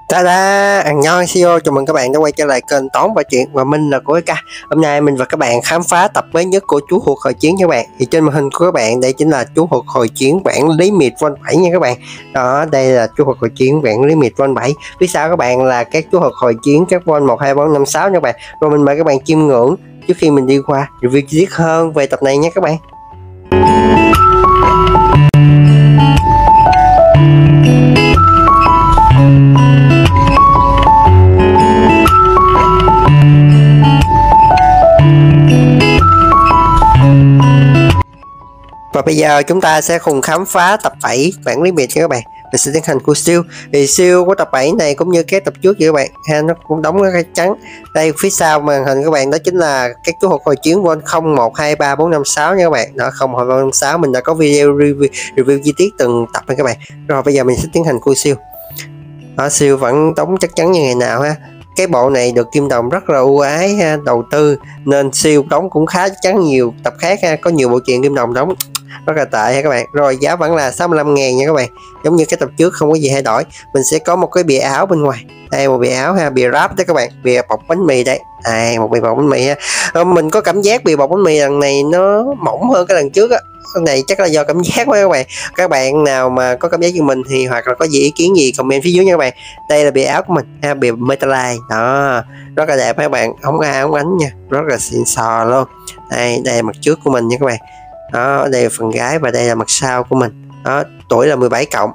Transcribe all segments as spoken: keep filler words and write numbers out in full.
Ta-da! Annyeonghaseyo, chào mừng các bạn đã quay trở lại kênh Toán và Chuyện và mình là Của Ca. Hôm nay mình và các bạn khám phá tập mới nhất của chú hụt hồi chiến nha các bạn. Thì trên màn hình của các bạn đây chính là chú hụt hồi chiến bản lý miệt von bảy nha các bạn. Đó, đây là chú hụt hồi chiến bản lý miệt von bảy. Phía sau các bạn là các chú hụt hồi chiến các von một, hai, ba, năm, sáu nha các bạn. Rồi mình mời các bạn chiêm ngưỡng trước khi mình đi qua review chi tiết hơn về tập này nha các bạn. Và bây giờ chúng ta sẽ cùng khám phá tập bảy bản lý miệt nha các bạn. Mình sẽ tiến hành của siêu. Thì siêu của tập bảy này cũng như các tập trước vậy các bạn ha, nó cũng đóng cái trắng. Đây phía sau màn hình các bạn đó chính là các chú hụt hồi chiến von không, một, hai, ba, bốn, năm, sáu nha các bạn. Đó, không, một, hai, ba, bốn, năm, sáu mình đã có video review, review chi tiết từng tập nha các bạn. Rồi bây giờ mình sẽ tiến hành của siêu. Đó, siêu vẫn đóng chắc chắn như ngày nào ha. Cái bộ này được Kim Đồng rất là ưu ái ha, đầu tư nên siêu đóng cũng khá chắc chắn nhiều tập khác ha, có nhiều bộ truyện Kim Đồng đóng rất là tệ ha các bạn. Rồi giá vẫn là sáu mươi lăm ngàn nha các bạn, giống như cái tập trước không có gì thay đổi. Mình sẽ có một cái bìa áo bên ngoài, đây một bìa áo ha, bìa wrap đấy các bạn, bìa bọc bánh mì đây, à, một bìa bọc bánh mì ha. Ờ, mình có cảm giác bìa bọc bánh mì lần này nó mỏng hơn cái lần trước á. Cái này chắc là do cảm giác quá các bạn. Các bạn nào mà có cảm giác như mình thì hoặc là có gì ý kiến gì comment phía dưới nha các bạn. Đây là bìa áo của mình ha, bìa Metallic đó, rất là đẹp các bạn, không a không ánh nha, rất là xịn sò luôn. Đây đây là mặt trước của mình nha các bạn. Đó, đây là phần gái và đây là mặt sau của mình. Đó, tuổi là mười bảy cộng.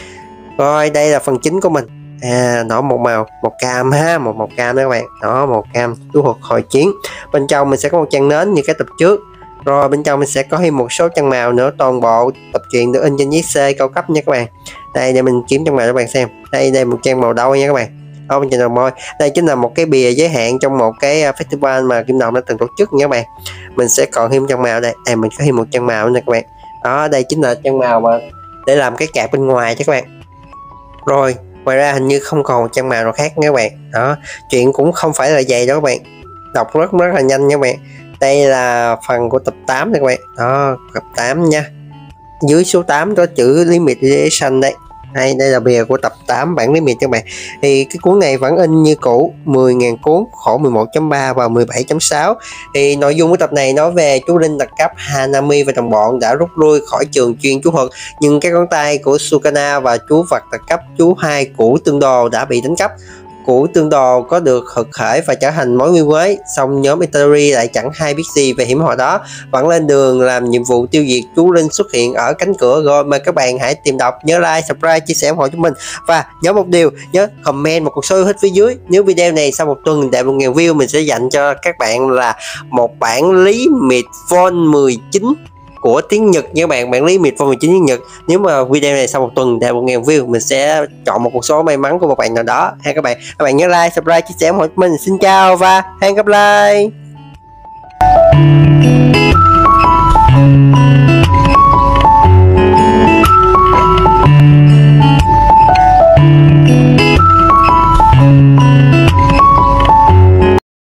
Rồi đây là phần chính của mình. À, nó một màu một cam ha, một màu cam đó các bạn. Đó, màu cam chú hụt hồi chiến. Bên trong mình sẽ có một trang nến như cái tập trước. Rồi bên trong mình sẽ có thêm một số trang màu nữa, toàn bộ tập truyện được in trên giấy C cao cấp nha các bạn. Đây để mình kiếm trang màu cho các bạn xem. Đây đây một trang màu đôi nha các bạn. Đó, bên trên đầu môi. Đây chính là một cái bìa giới hạn trong một cái festival mà Kim Đồng đã từng tổ chức nha các bạn. Mình sẽ còn thêm trang màu đây. À, mình có thêm một trang màu nữa các bạn. Đó, đây chính là trang màu mà để làm cái card bên ngoài cho các bạn. Rồi, ngoài ra hình như không còn một trang màu nào khác nha các bạn. Đó, chuyện cũng không phải là dày đó các bạn. Đọc rất rất là nhanh nha các bạn. Đây là phần của tập tám này các bạn. Đó, tập tám nha. Dưới số tám có chữ Limited Edition đấy. Đây, đây là bìa của tập tám bản lý miệt các bạn. Thì cái cuốn này vẫn in như cũ, mười nghìn cuốn, khổ mười một chấm ba và mười bảy chấm sáu. Thì nội dung của tập này nói về chú Linh đặc cấp Hanami và đồng bọn đã rút lui khỏi trường chuyên chú thuật, nhưng các ngón tay của Sukana và chú vật đặc cấp chú hai cũ tương đồ đã bị đánh cắp. Củ tương đồ có được thực khởi và trở thành mối nguy mới, song nhóm Itari lại chẳng hay biết gì về hiểm họa đó, vẫn lên đường làm nhiệm vụ tiêu diệt chú Linh xuất hiện ở cánh cửa. Rồi mời các bạn hãy tìm đọc, nhớ like, subscribe, chia sẻ ủng hộ chúng mình và nhớ một điều, nhớ comment một con số yêu thích phía dưới. Nếu video này sau một tuần đạt một nghìn view, mình sẽ dành cho các bạn là một bản lý miệt von mười chín của tiếng Nhật nha các bạn, bản lý miệt von mười chín tiếng Nhật. Nếu mà video này sau một tuần đạt một nghìn view, mình sẽ chọn một con số may mắn của một bạn nào đó ha các bạn. Các bạn nhớ like, subscribe, chia sẻ ủng hộ mình. Xin chào và hẹn gặp lại.